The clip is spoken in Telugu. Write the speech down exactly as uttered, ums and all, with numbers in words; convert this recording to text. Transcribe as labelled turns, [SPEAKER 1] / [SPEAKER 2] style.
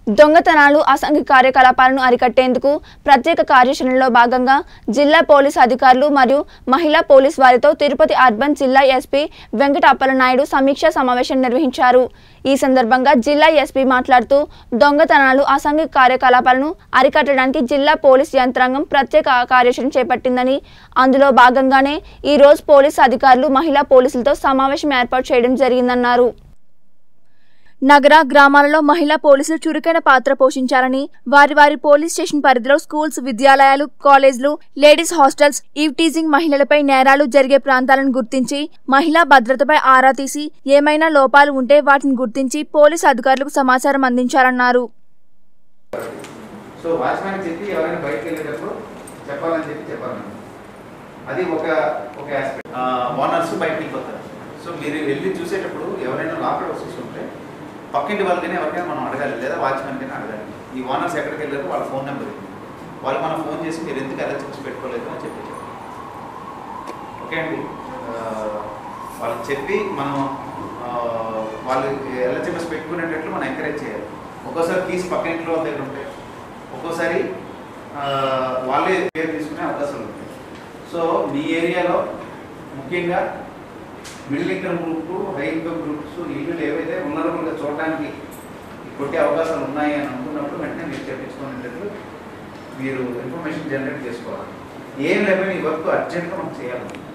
[SPEAKER 1] దొంగతనాలు అసాంఘిక కార్యకలాపాలను అరికట్టేందుకు ప్రత్యేక కార్యాచరణలో భాగంగా జిల్లా పోలీసు అధికారులు మరియు మహిళా పోలీసు వారితో తిరుపతి అర్బన్ జిల్లా ఎస్పీ వెంకట అప్పలనాయుడు సమీక్షా సమావేశం నిర్వహించారు। ఈ సందర్భంగా జిల్లా ఎస్పీ మాట్లాడుతూ దొంగతనాలు అసాంఘిక కార్యకలాపాలను అరికట్టడానికి జిల్లా పోలీసు యంత్రాంగం ప్రత్యేక కార్యాచరణ చేపట్టిందని, అందులో భాగంగానే ఈ రోజు పోలీసు అధికారులు మహిళా పోలీసులతో సమావేశం ఏర్పాటు చేయడం జరిగిందన్నారు। నగర గ్రామాలలో మహిళా పోలీసులు చురుకైన పాత్ర పోషించాలని, వారి వారి పోలీస్ స్టేషన్ పరిధిలో స్కూల్స్, విద్యాలయాలు, కాలేజీలు, లేడీస్ హాస్టల్స్, ఈవ్ టీజింగ్ మహిళలపై నేరాలు జరిగే ప్రాంతాలను గుర్తించి మహిళా భద్రతపై ఆరా తీసి ఏమైనా లోపాలు ఉంటే వాటిని గుర్తించి పోలీసు అధికారులకు సమాచారం అందించాలన్నారు।
[SPEAKER 2] సో వాచ్‌మెన్ చెప్పి ఎవరైనా బయటికి వెళ్ళేటప్పుడు చెప్పాలని చెప్పి చెప్పాలి। అది ఒక ఒక ఆస్పెక్ట్। ఓనర్స్ బయటికి వెళ్ళిపోతారు। సో మీరు వెళ్ళి చూసేటప్పుడు ఎవరైనా లోపల వస్తుంటే పక్కింటి వాళ్ళకైనా ఎవరికైనా మనం అడగాలి, లేదా వాచ్మెన్కైనా అడగాలి ఈ ఓనర్స్ ఎక్కడికి వెళ్ళారు, వాళ్ళ ఫోన్ నెంబర్ ఇవ్వండి, వాళ్ళు మనం ఫోన్ చేసి మీరు ఎందుకు ఎలర్జెన్స్ పెట్టుకోలేదు అని చెప్పి ఓకే అండి। వాళ్ళకి చెప్పి మనం వాళ్ళు ఎలర్జెన్స్ పెట్టుకునేటట్లు మనం ఎంకరేజ్ చేయాలి। ఒక్కోసారి కీస్ పక్కింట్లో వాళ్ళ దగ్గర ఉంటాయి, ఒక్కోసారి వాళ్ళే పేరు తీసుకునే అవకాశాలు ఉంటాయి। సో మీ ఏరియాలో ముఖ్యంగా middle income group, high income groups ఇల్లు ఏవైతే ఉన్నరబుల్గా చూడడానికి కొట్టే అవకాశాలు ఉన్నాయి అని అనుకున్నప్పుడు వెంటనే మీరు చెప్పించుకునేటట్లు మీరు ఇన్ఫర్మేషన్ జనరేట్ చేసుకోవాలి। ఏం లేకపోయినా ఈ వర్క్ అర్జెంట్గా మనం చేయాలి।